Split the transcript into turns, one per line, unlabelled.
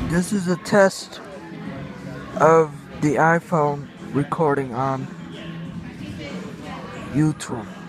This is a test of the iPhone recording on YouTube.